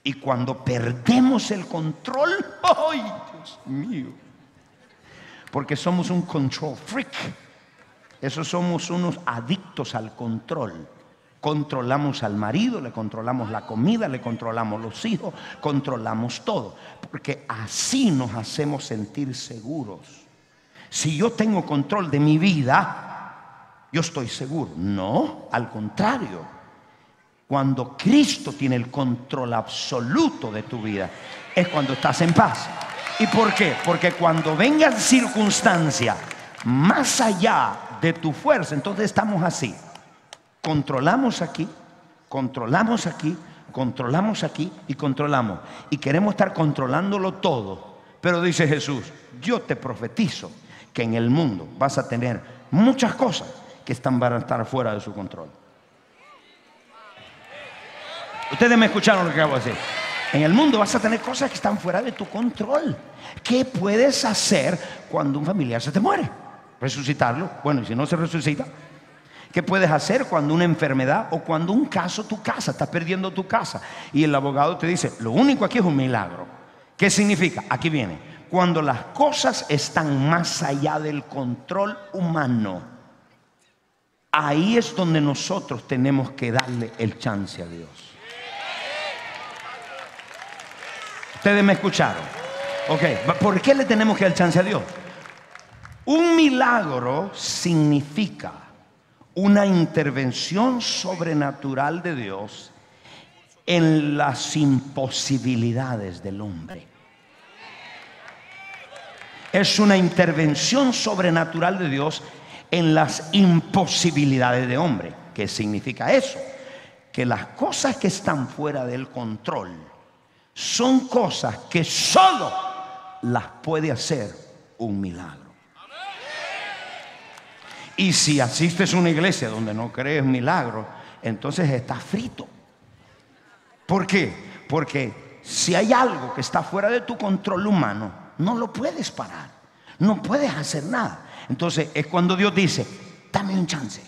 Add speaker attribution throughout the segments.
Speaker 1: Y cuando perdemos el control, ¡ay, Dios mío! Porque somos un control freak. Eso, somos unos adictos al control. Controlamos al marido, le controlamos la comida, le controlamos los hijos, controlamos todo. Porque así nos hacemos sentir seguros. Si yo tengo control de mi vida, yo estoy seguro. No, al contrario. Cuando Cristo tiene el control absoluto de tu vida, es cuando estás en paz. ¿Y por qué? Porque cuando vengan circunstancias más allá de tu fuerza, entonces estamos así. Controlamos aquí, controlamos aquí, controlamos aquí y controlamos. Y queremos estar controlándolo todo. Pero dice Jesús, yo te profetizo que en el mundo vas a tener muchas cosas que van a estar fuera de su control. Ustedes me escucharon lo que acabo de decir. En el mundo vas a tener cosas que están fuera de tu control. ¿Qué puedes hacer cuando un familiar se te muere? Resucitarlo. Bueno, y si no se resucita, ¿qué puedes hacer cuando una enfermedad o cuando un caso, tu casa, estás perdiendo tu casa? Y el abogado te dice, lo único aquí es un milagro. ¿Qué significa? Aquí viene. Cuando las cosas están más allá del control humano, ahí es donde nosotros tenemos que darle el chance a Dios. Ustedes me escucharon. Ok, ¿por qué le tenemos que dar chance a Dios? Un milagro significa una intervención sobrenatural de Dios en las imposibilidades del hombre. Es una intervención sobrenatural de Dios en las imposibilidades de hombre. ¿Qué significa eso? Que las cosas que están fuera del control son cosas que solo las puede hacer un milagro. Y si asistes a una iglesia donde no crees milagros, entonces estás frito. ¿Por qué? Porque si hay algo que está fuera de tu control humano, no lo puedes parar, no puedes hacer nada. Entonces es cuando Dios dice, dame un chance,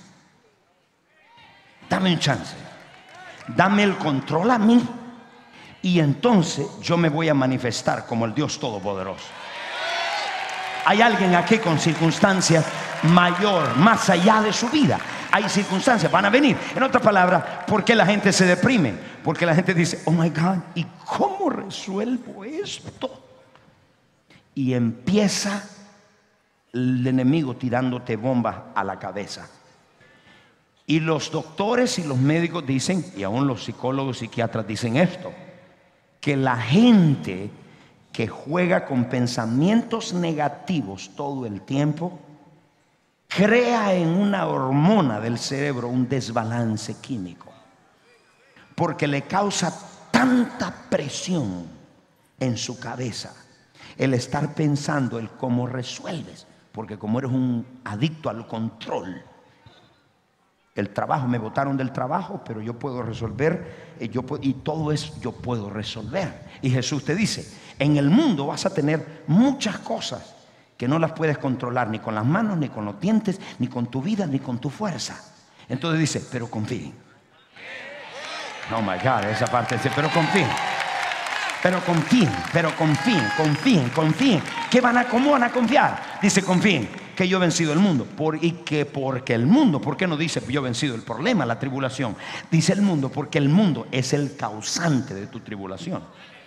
Speaker 1: dame un chance, dame el control a mí. Y entonces yo me voy a manifestar como el Dios Todopoderoso. Hay alguien aquí con circunstancias mayor, más allá de su vida. Hay circunstancias, van a venir. En otras palabras, ¿por qué la gente se deprime? Porque la gente dice, oh my God, ¿y cómo resuelvo esto? Y empieza el enemigo tirándote bombas a la cabeza. Y los doctores y los médicos dicen, y aún los psicólogos y psiquiatras dicen esto, que la gente que juega con pensamientos negativos todo el tiempo crea en una hormona del cerebro un desbalance químico, porque le causa tanta presión en su cabeza el estar pensando el cómo resuelves, porque como eres un adicto al control, el trabajo, me botaron del trabajo, pero yo puedo resolver, y todo es yo puedo resolver. Y Jesús te dice, en el mundo vas a tener muchas cosas que no las puedes controlar ni con las manos, ni con los dientes, ni con tu vida, ni con tu fuerza. Entonces dice, pero confíen. Oh my God, esa parte dice, pero confíen. Pero confíen, pero confíen, confíen, confíen. ¿Cómo van a confiar? Dice, confíen que yo he vencido el mundo. Porque el mundo, ¿por qué no dice yo he vencido el problema, la tribulación? Dice el mundo porque el mundo es el causante de tu tribulación.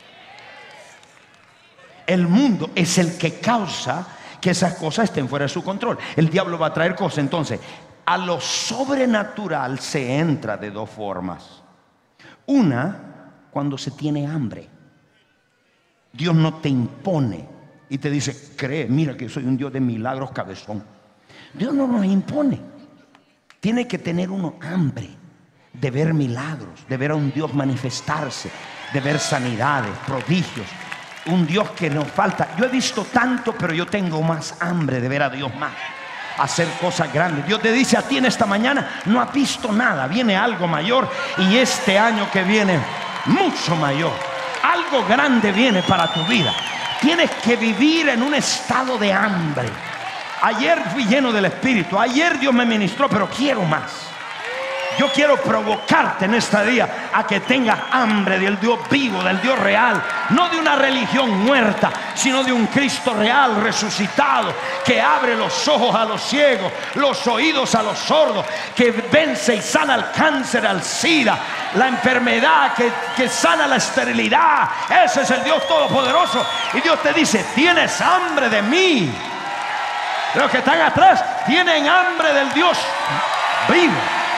Speaker 1: El mundo es el que causa que esas cosas estén fuera de su control. El diablo va a traer cosas. Entonces, a lo sobrenatural se entra de dos formas. Una, cuando se tiene hambre. Dios no te impone y te dice, cree, mira que soy un Dios de milagros, cabezón. Dios no nos impone. Tiene que tener uno hambre de ver milagros, de ver a un Dios manifestarse, de ver sanidades, prodigios. Un Dios que nos falta. Yo he visto tanto, pero yo tengo más hambre de ver a Dios más, hacer cosas grandes. Dios te dice a ti en esta mañana, no has visto nada, viene algo mayor, y este año que viene mucho mayor. Algo grande viene para tu vida. Tienes que vivir en un estado de hambre. Ayer fui lleno del Espíritu. Ayer Dios me ministró, pero quiero más. Yo quiero provocarte en este día a que tengas hambre del Dios vivo, del Dios real. No de una religión muerta, sino de un Cristo real, resucitado, que abre los ojos a los ciegos, los oídos a los sordos, que vence y sana el cáncer, al SIDA, la enfermedad, que sana la esterilidad. Ese es el Dios todopoderoso. Y Dios te dice: tienes hambre de mí. Los que están atrás tienen hambre del Dios vivo.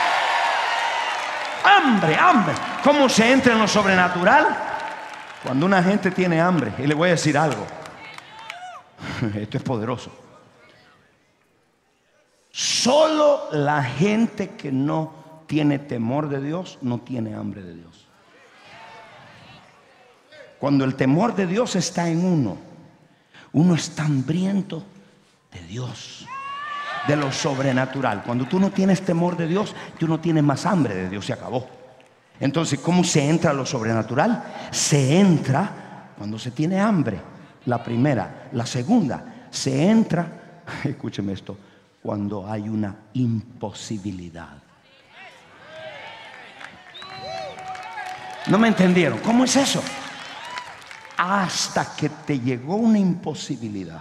Speaker 1: Hambre, hambre. ¿Cómo se entra en lo sobrenatural? Cuando una gente tiene hambre. Y le voy a decir algo. Esto es poderoso. Solo la gente que no tiene temor de Dios no tiene hambre de Dios. Cuando el temor de Dios está en uno está hambriento de Dios, de lo sobrenatural. Cuando tú no tienes temor de Dios, tú no tienes más hambre de Dios, se acabó. Entonces, ¿cómo se entra a lo sobrenatural? Se entra cuando se tiene hambre, la primera. La segunda, se entra, escúcheme esto, cuando hay una imposibilidad. ¿No me entendieron? ¿Cómo es eso? Hasta que te llegó una imposibilidad.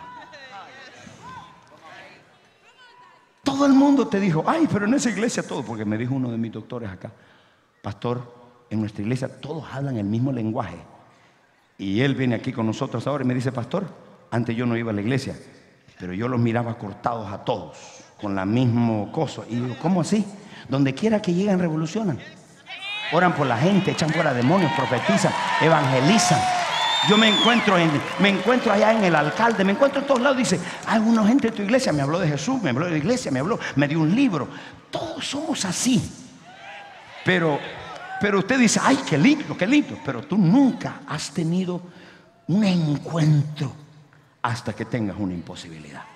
Speaker 1: Todo el mundo te dijo: ay, pero en esa iglesia todo, porque me dijo uno de mis doctores acá: pastor, en nuestra iglesia todos hablan el mismo lenguaje. Y él viene aquí con nosotros ahora y me dice: pastor, antes yo no iba a la iglesia, pero yo los miraba cortados a todos, con la misma cosa. Y digo: ¿cómo así? Donde quiera que lleguen revolucionan. Oran por la gente, echan fuera demonios, profetizan, evangelizan. Yo me encuentro allá en el alcalde, me encuentro en todos lados. Dice: alguna gente de tu iglesia me habló de Jesús, me habló de la iglesia, me dio un libro. Todos somos así. Pero usted dice: ay, qué lindo, qué lindo. Pero tú nunca has tenido un encuentro hasta que tengas una imposibilidad.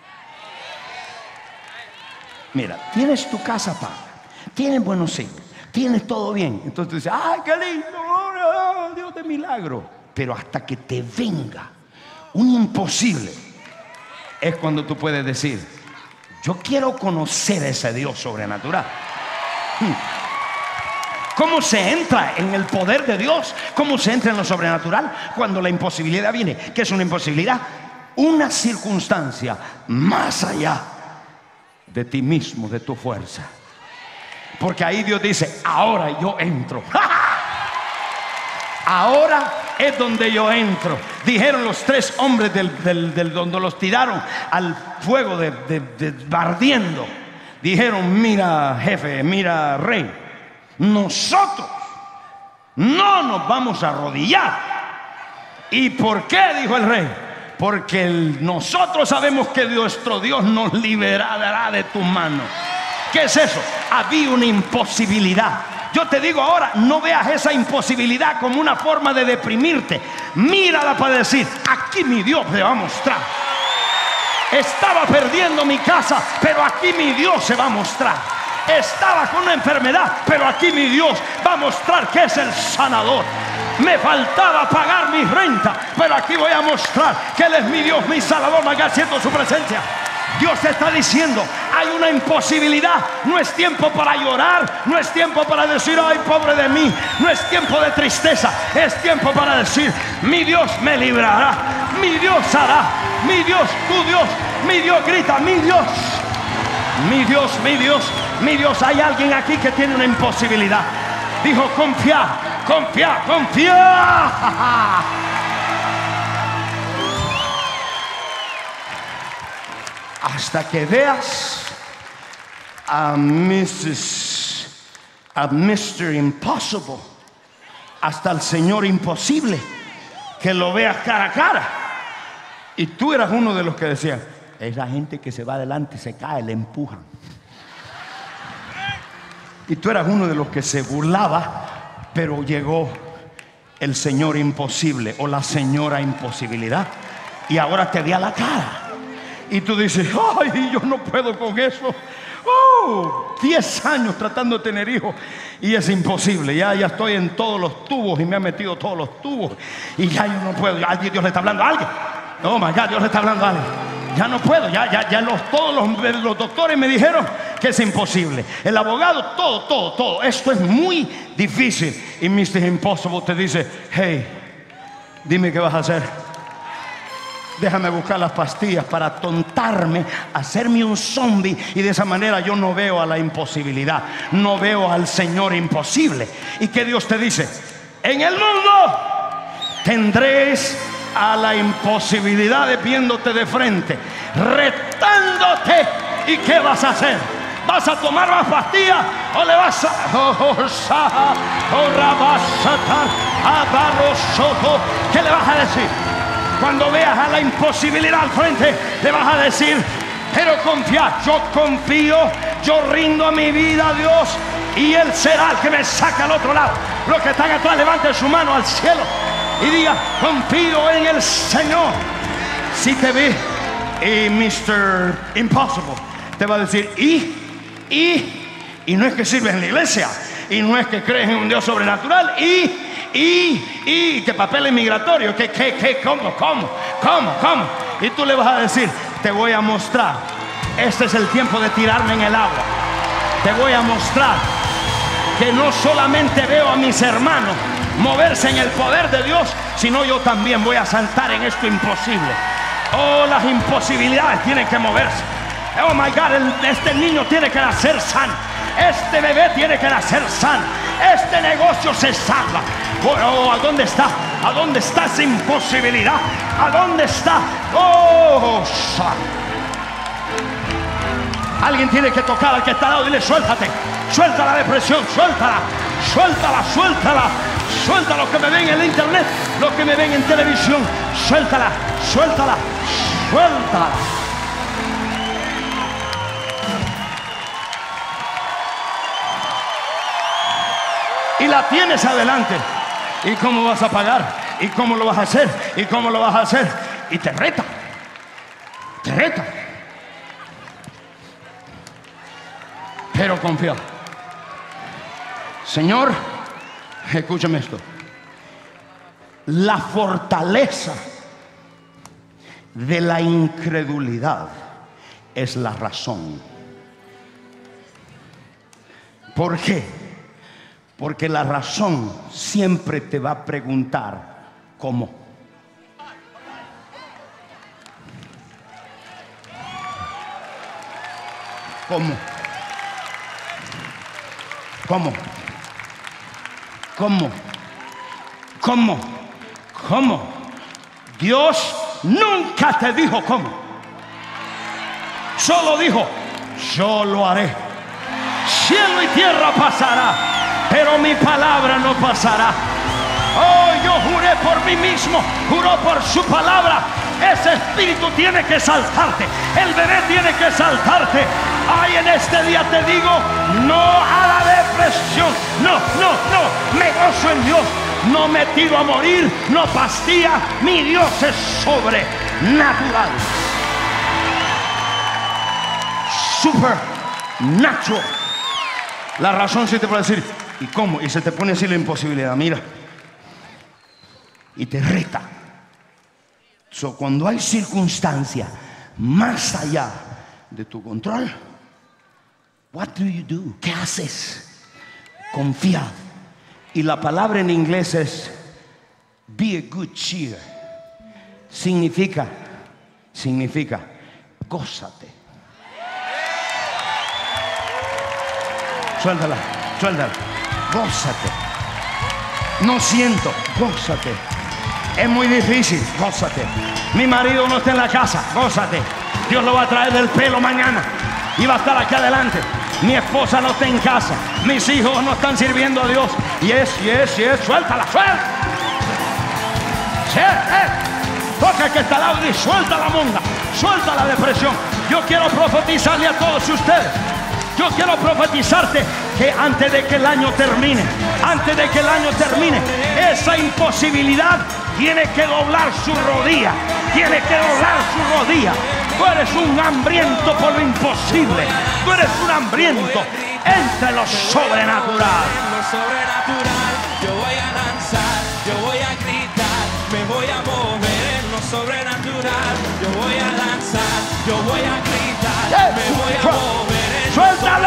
Speaker 1: Mira, tienes tu casa paga, tienes buenos hijos, tienes todo bien. Entonces tú dices: ay, qué lindo, oh, Dios de milagro. Pero hasta que te venga un imposible, es cuando tú puedes decir: yo quiero conocer a ese Dios sobrenatural. ¿Cómo se entra en el poder de Dios? ¿Cómo se entra en lo sobrenatural? Cuando la imposibilidad viene. ¿Qué es una imposibilidad? Una circunstancia más allá de ti mismo, de tu fuerza. Porque ahí Dios dice: ahora yo entro. Ahora es donde yo entro. Dijeron los tres hombres donde los tiraron al fuego ardiendo. Dijeron: mira, jefe, mira, rey, nosotros no nos vamos a arrodillar. ¿Y por qué? Dijo el rey: porque nosotros sabemos que nuestro Dios nos liberará de tu mano. ¿Qué es eso? Había una imposibilidad. Yo te digo ahora: no veas esa imposibilidad como una forma de deprimirte. Mírala para decir: aquí mi Dios te va a mostrar. Estaba perdiendo mi casa, pero aquí mi Dios se va a mostrar. Estaba con una enfermedad, pero aquí mi Dios va a mostrar que es el sanador. Me faltaba pagar mi renta, pero aquí voy a mostrar que Él es mi Dios, mi Salvador. Me siento su presencia. Dios te está diciendo: hay una imposibilidad. No es tiempo para llorar, no es tiempo para decir: ay, pobre de mí. No es tiempo de tristeza, es tiempo para decir: mi Dios me librará, mi Dios hará, mi Dios, tu Dios, mi Dios. Grita: mi Dios, mi Dios, mi Dios, mi Dios. Hay alguien aquí que tiene una imposibilidad. Dijo: confía, confía, confía. Hasta que veas a Mr. Impossible, hasta el Señor imposible, que lo veas cara a cara. Y tú eras uno de los que decían: esa gente que se va adelante se cae, le empujan. Y tú eras uno de los que se burlaba, pero llegó el Señor imposible o la señora imposibilidad, y ahora te ve a la cara. Y tú dices: ay, yo no puedo con eso. 10 años tratando de tener hijos y es imposible. Ya estoy en todos los tubos y me han metido todos los tubos y ya yo no puedo. Dios le está hablando a alguien. Oh my God, Dios le está hablando a alguien. Ya no puedo. Todos los doctores me dijeron que es imposible. El abogado, todo. Esto es muy difícil. Y Mr. Impossible te dice: hey, dime qué vas a hacer. Déjame buscar las pastillas para tontarme, hacerme un zombie, y de esa manera yo no veo a la imposibilidad, no veo al Señor imposible. ¿Y qué Dios te dice? En el mundo tendréis a la imposibilidad de viéndote de frente, retándote. ¿Y qué vas a hacer? ¿Vas a tomar más pastillas o le vas a ¿qué le vas a decir? Cuando veas a la imposibilidad al frente, le vas a decir: pero confía, yo confío, yo rindo mi vida a Dios, y Él será el que me saca al otro lado. Los que están atrás, levanten su mano al cielo y diga: confío en el Señor. Si te ve Mr. Impossible, te va a decir: y no es que sirves en la iglesia, y no es que crees en un Dios sobrenatural, y que papel migratorio, ¿cómo? Y tú le vas a decir: te voy a mostrar, este es el tiempo de tirarme en el agua. Te voy a mostrar que no solamente veo a mis hermanos moverse en el poder de Dios, sino yo también voy a saltar en esto imposible. Oh, las imposibilidades tienen que moverse. Oh my God, este niño tiene que nacer sano. Este bebé tiene que nacer sano. Este negocio se salva. Oh, ¿a dónde está? ¿A dónde está esa imposibilidad? ¿A dónde está? Oh, alguien tiene que tocar al que está al lado y dile: suéltate, suelta la depresión, suéltala, suelta los que me ven en el internet, los que me ven en televisión, suéltala. Y la tienes adelante. ¿Y cómo vas a pagar? ¿Y cómo lo vas a hacer? ¿Y cómo lo vas a hacer? Y te reta. Pero confía. Señor, escúchame esto. La fortaleza de la incredulidad es la razón. ¿Por qué? Porque la razón siempre te va a preguntar: ¿cómo? ¿Cómo? ¿Cómo? ¿Cómo? ¿Cómo? ¿Cómo? Dios nunca te dijo cómo. Solo dijo: yo lo haré. Cielo y tierra pasará, pero mi palabra no pasará. Oh, yo juré por mí mismo, juró por su palabra. Ese espíritu tiene que saltarte, el bebé tiene que saltarte. Ay, en este día te digo: no a la depresión, no, me gozo en Dios, no me tiro a morir, no pastilla, mi Dios es sobrenatural, supernatural. La razón sí te puede decir: ¿y cómo? Y se te pone así la imposibilidad, mira, y te reta. Cuando hay circunstancia más allá de tu control, what do you do? ¿Qué haces? Confía. Y la palabra en inglés es be a good cheer. Significa gózate. Suéltala, gózate. No siento, gózate. Es muy difícil, gózate. Mi marido no está en la casa, gózate. Dios lo va a traer del pelo mañana y va a estar aquí adelante. Mi esposa no está en casa, mis hijos no están sirviendo a Dios. Yes, suéltala. Toca el que está al lado y suelta la monda, suelta la depresión. Yo quiero profetizarle a todos ustedes. Yo quiero profetizarte que antes de que el año termine, esa imposibilidad tiene que doblar su rodilla. Tú eres un hambriento por lo imposible. Tú eres un hambriento entre lo sobrenatural.
Speaker 2: Yo voy a danzar, yo voy a gritar, me voy a mover en lo sobrenatural. Yo voy a danzar, yo voy a gritar, me voy a mover en lo sobrenatural.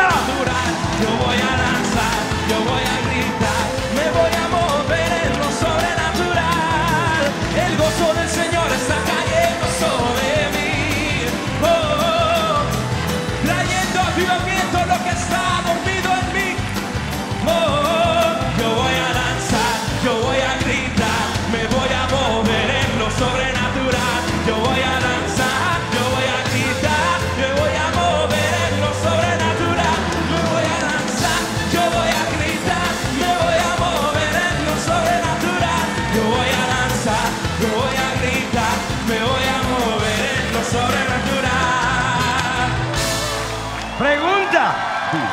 Speaker 2: yo voy a gritar, me voy a mover en lo sobrenatural. Yo voy a danzar, yo voy a gritar, me voy a mover en lo sobrenatural.
Speaker 1: Pregunta.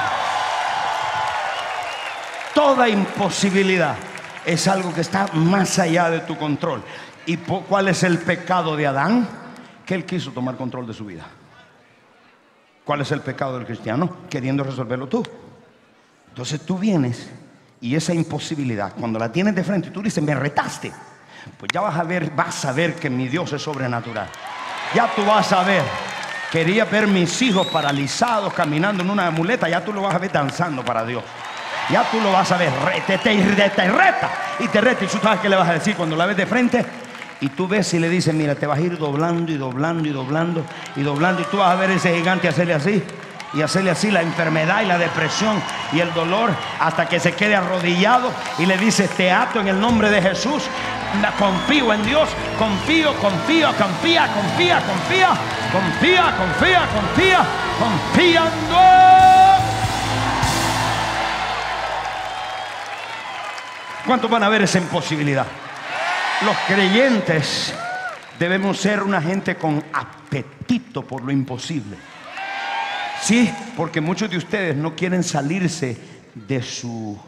Speaker 1: Toda imposibilidad es algo que está más allá de tu control. ¿Y cuál es el pecado de Adán? Que él quiso tomar control de su vida. ¿Cuál es el pecado del cristiano? Queriendo resolverlo tú. Entonces tú vienes y esa imposibilidad, cuando la tienes de frente y tú dices, me retaste, pues ya vas a ver que mi Dios es sobrenatural. Ya tú vas a ver. Quería ver mis hijos paralizados caminando en una muleta, ya tú lo vas a ver danzando para Dios. Ya tú lo vas a ver, te reta. Y tú sabes qué le vas a decir cuando la ves de frente. Y tú ves y le dices, mira, te vas a ir doblando y doblando y doblando y doblando. Y tú vas a ver ese gigante hacerle así. Y hacerle así la enfermedad y la depresión y el dolor hasta que se quede arrodillado. Y le dices, te ato en el nombre de Jesús. Confío en Dios. Confía. Confía en Dios. ¿Cuántos van a ver esa imposibilidad? Los creyentes debemos ser una gente con apetito por lo imposible. Sí, porque muchos de ustedes no quieren salirse de su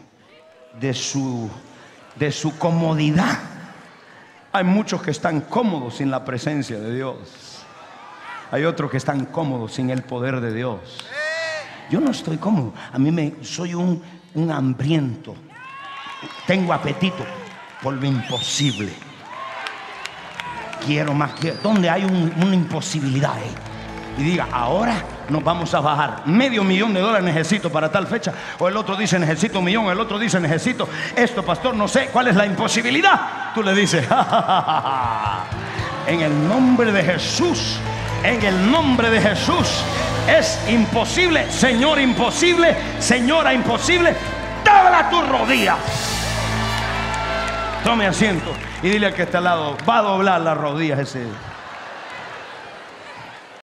Speaker 1: comodidad. Hay muchos que están cómodos sin la presencia de Dios. Hay otros que están cómodos sin el poder de Dios. Yo no estoy cómodo. Soy un hambriento. Tengo apetito por lo imposible. Quiero más. Donde hay una imposibilidad, y diga, ahora nos vamos a bajar $500,000 necesito para tal fecha. O el otro dice, necesito 1 millón. El otro dice, necesito esto, pastor, no sé cuál es la imposibilidad. Tú le dices, en el nombre de Jesús, en el nombre de Jesús, es imposible, Señor, imposible, señora, imposible. Dobla tus rodillas. Tome asiento y dile al que está al lado, va a doblar las rodillas ese.